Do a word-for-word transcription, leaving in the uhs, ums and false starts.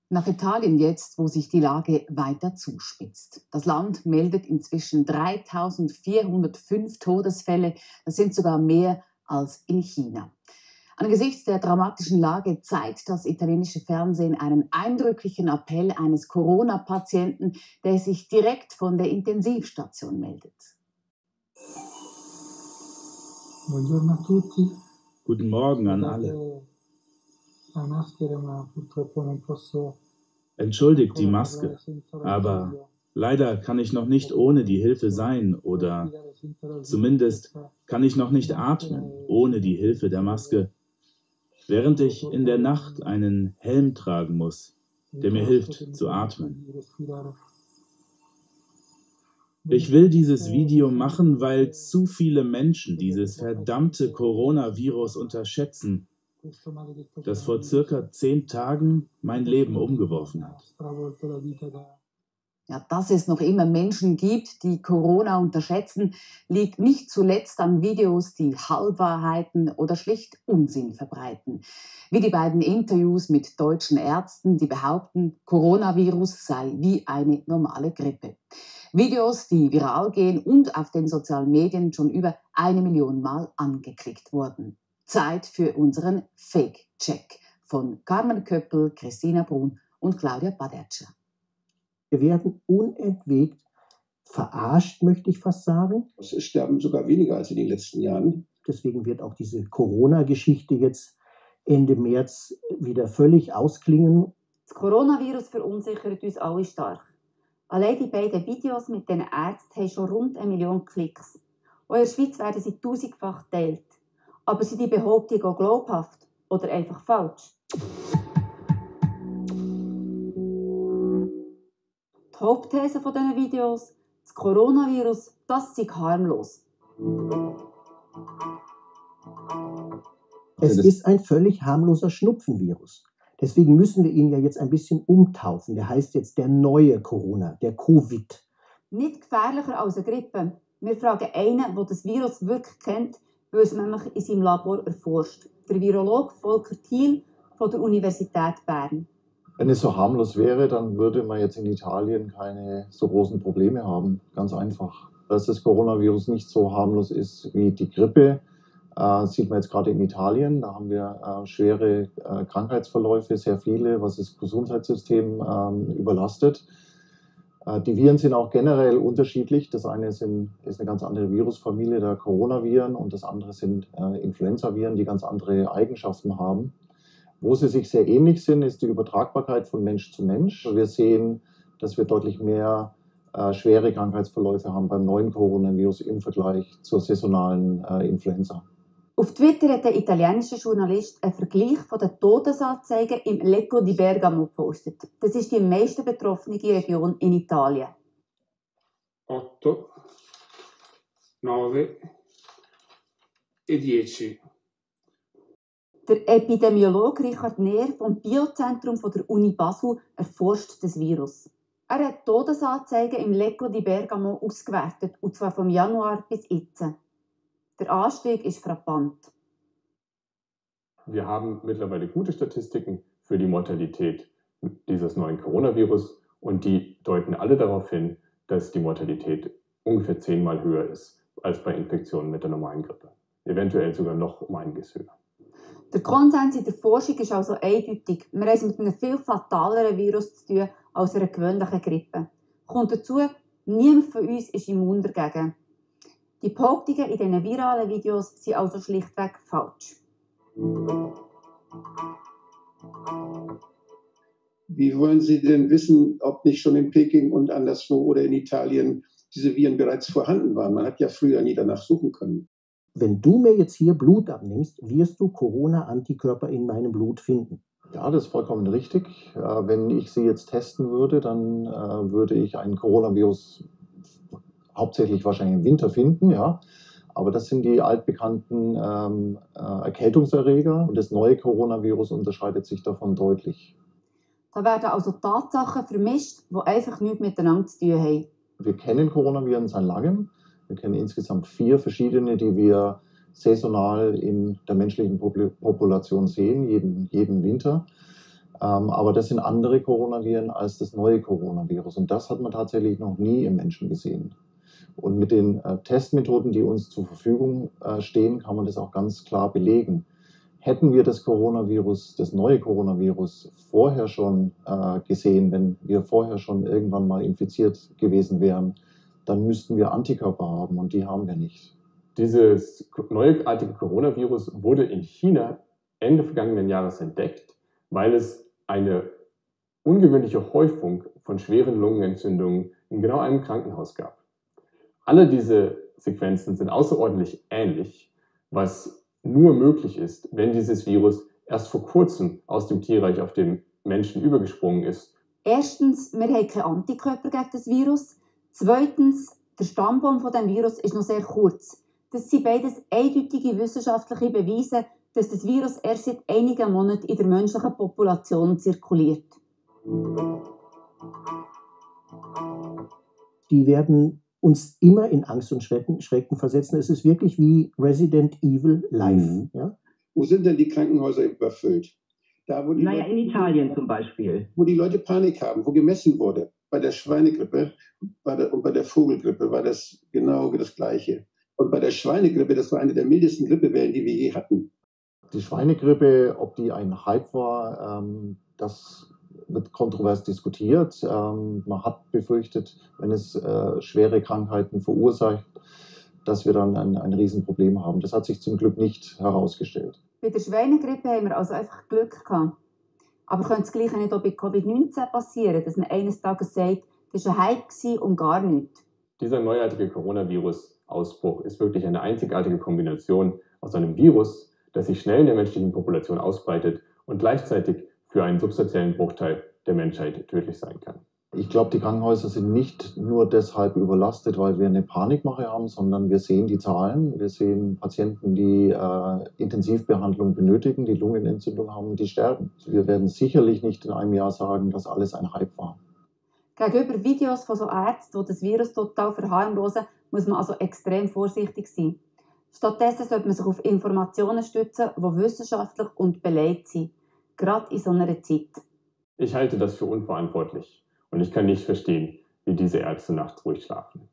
Nach Italien jetzt, wo sich die Lage weiter zuspitzt. Das Land meldet inzwischen dreitausendvierhundertfünf Todesfälle. Das sind sogar mehr als in China. Angesichts der dramatischen Lage zeigt das italienische Fernsehen einen eindrücklichen Appell eines Corona-Patienten, der sich direkt von der Intensivstation meldet. Buongiorno a tutti. Guten Morgen an alle. Entschuldigt die Maske, aber leider kann ich noch nicht ohne die Hilfe sein oder zumindest kann ich noch nicht atmen ohne die Hilfe der Maske, während ich in der Nacht einen Helm tragen muss, der mir hilft zu atmen. Ich will dieses Video machen, weil zu viele Menschen dieses verdammte Coronavirus unterschätzen, das vor circa zehn Tagen mein Leben umgeworfen hat. Ja, dass es noch immer Menschen gibt, die Corona unterschätzen, liegt nicht zuletzt an Videos, die Halbwahrheiten oder schlicht Unsinn verbreiten. Wie die beiden Interviews mit deutschen Ärzten, die behaupten, Coronavirus sei wie eine normale Grippe. Videos, die viral gehen und auf den sozialen Medien schon über eine Million Mal angeklickt wurden. Zeit für unseren Fake-Check von Carmen Köppel, Christina Brun und Claudia Badertscher. Wir werden unentwegt verarscht, möchte ich fast sagen. Es sterben sogar weniger als in den letzten Jahren. Deswegen wird auch diese Corona-Geschichte jetzt Ende März wieder völlig ausklingen. Das Coronavirus verunsichert uns alle stark. Allein die beiden Videos mit den Ärzten haben schon rund eine Million Klicks. Auch in der Schweiz werden sie tausendfach geteilt. Aber sind die Behauptungen auch glaubhaft oder einfach falsch? Die Hauptthese dieser Videos: das Coronavirus, das sei harmlos. Es ist ein völlig harmloser Schnupfenvirus. Deswegen müssen wir ihn ja jetzt ein bisschen umtaufen. Der heißt jetzt der neue Corona, der Covid. Nicht gefährlicher als eine Grippe. Wir fragen einen, der das Virus wirklich kennt, weil es nämlich in seinem Labor erforscht. Der Virologe Volker Thiel von der Universität Bern. Wenn es so harmlos wäre, dann würde man jetzt in Italien keine so großen Probleme haben. Ganz einfach. Dass das Coronavirus nicht so harmlos ist wie die Grippe, äh, sieht man jetzt gerade in Italien. Da haben wir äh, schwere äh, Krankheitsverläufe, sehr viele, was das Gesundheitssystem äh, überlastet. Äh, die Viren sind auch generell unterschiedlich. Das eine sind, ist eine ganz andere Virusfamilie, der Coronaviren, und das andere sind äh, Influenzaviren, die ganz andere Eigenschaften haben. Wo sie sich sehr ähnlich sind, ist die Übertragbarkeit von Mensch zu Mensch. Wir sehen, dass wir deutlich mehr äh, schwere Krankheitsverläufe haben beim neuen Coronavirus im Vergleich zur saisonalen äh, Influenza. Auf Twitter hat der italienische Journalist einen Vergleich von den Todesanzeigen im Lecco di Bergamo gepostet. Das ist die am meisten betroffene Region in Italien. otto, nove e dieci. Der Epidemiologe Richard Neher vom Biozentrum der Uni Basel erforscht das Virus. Er hat Todesanzeigen im Lecco di Bergamo ausgewertet, und zwar vom Januar bis jetzt. Der Anstieg ist frappant. Wir haben mittlerweile gute Statistiken für die Mortalität dieses neuen Coronavirus, und die deuten alle darauf hin, dass die Mortalität ungefähr zehnmal höher ist als bei Infektionen mit der normalen Grippe. Eventuell sogar noch um einiges höher. Der Konsens in der Forschung ist also eindeutig. Wir haben es mit einem viel fataleren Virus zu tun als einer gewöhnlichen Grippe. Kommt dazu, niemand von uns ist immun dagegen. Die Behauptungen in diesen viralen Videos sind also schlichtweg falsch. Wie wollen Sie denn wissen, ob nicht schon in Peking und anderswo oder in Italien diese Viren bereits vorhanden waren? Man hat ja früher nie danach suchen können. Wenn du mir jetzt hier Blut abnimmst, wirst du Corona-Antikörper in meinem Blut finden. Ja, das ist vollkommen richtig. Wenn ich sie jetzt testen würde, dann würde ich ein Coronavirus hauptsächlich wahrscheinlich im Winter finden, ja. Aber das sind die altbekannten ähm, Erkältungserreger, und das neue Coronavirus unterscheidet sich davon deutlich. Da werden also Tatsachen vermischt, die einfach nichts miteinander zu tun haben. Wir kennen Coronaviren seit langem. Wir kennen insgesamt vier verschiedene, die wir saisonal in der menschlichen Population sehen, jeden, jeden Winter. Ähm, aber das sind andere Coronaviren als das neue Coronavirus. Und das hat man tatsächlich noch nie im Menschen gesehen. Und mit den äh, Testmethoden, die uns zur Verfügung äh, stehen, kann man das auch ganz klar belegen. Hätten wir das Coronavirus, das neue Coronavirus vorher schon äh, gesehen, wenn wir vorher schon irgendwann mal infiziert gewesen wären, dann müssten wir Antikörper haben und die haben wir nicht. Dieses neuartige Coronavirus wurde in China Ende vergangenen Jahres entdeckt, weil es eine ungewöhnliche Häufung von schweren Lungenentzündungen in genau einem Krankenhaus gab. Alle diese Sequenzen sind außerordentlich ähnlich, was nur möglich ist, wenn dieses Virus erst vor kurzem aus dem Tierreich auf den Menschen übergesprungen ist. Erstens, wir haben keine Antikörper gegen das Virus. Zweitens, der Stammbaum von dem Virus ist noch sehr kurz. Das sind beides eindeutige wissenschaftliche Beweise, dass das Virus erst seit einigen Monaten in der menschlichen Population zirkuliert. Die werden uns immer in Angst und Schrecken, Schrecken versetzen. Es ist wirklich wie Resident Evil live. Mhm. Ja? Wo sind denn die Krankenhäuser überfüllt? Da, wo die Naja, Leute, in Italien zum Beispiel. Wo die Leute Panik haben, wo gemessen wurde. Bei der Schweinegrippe bei der, und bei der Vogelgrippe war das genau das Gleiche. Und bei der Schweinegrippe, das war eine der mildesten Grippewellen, die wir je hatten. Die Schweinegrippe, ob die ein Hype war, ähm, das wird kontrovers diskutiert. Ähm, man hat befürchtet, wenn es äh, schwere Krankheiten verursacht, dass wir dann ein, ein Riesenproblem haben. Das hat sich zum Glück nicht herausgestellt. Bei der Schweinegrippe haben wir also einfach Glück gehabt. Aber könnte es gleich nicht auch bei Covid neunzehn passieren, dass man eines Tages sagt, das war ein Hype und gar nichts? Dieser neuartige Coronavirus-Ausbruch ist wirklich eine einzigartige Kombination aus einem Virus, das sich schnell in der menschlichen Population ausbreitet und gleichzeitig für einen substanziellen Bruchteil der Menschheit tödlich sein kann. Ich glaube, die Krankenhäuser sind nicht nur deshalb überlastet, weil wir eine Panikmache haben, sondern wir sehen die Zahlen. Wir sehen Patienten, die äh, Intensivbehandlung benötigen, die Lungenentzündung haben, die sterben. Wir werden sicherlich nicht in einem Jahr sagen, dass alles ein Hype war. Gegenüber Videos von so Ärzten, die das Virus total verharmlosen, muss man also extrem vorsichtig sein. Stattdessen sollte man sich auf Informationen stützen, die wissenschaftlich und belegt sind. Gerade in so einer Zeit. Ich halte das für unverantwortlich und ich kann nicht verstehen, wie diese Ärzte nachts ruhig schlafen.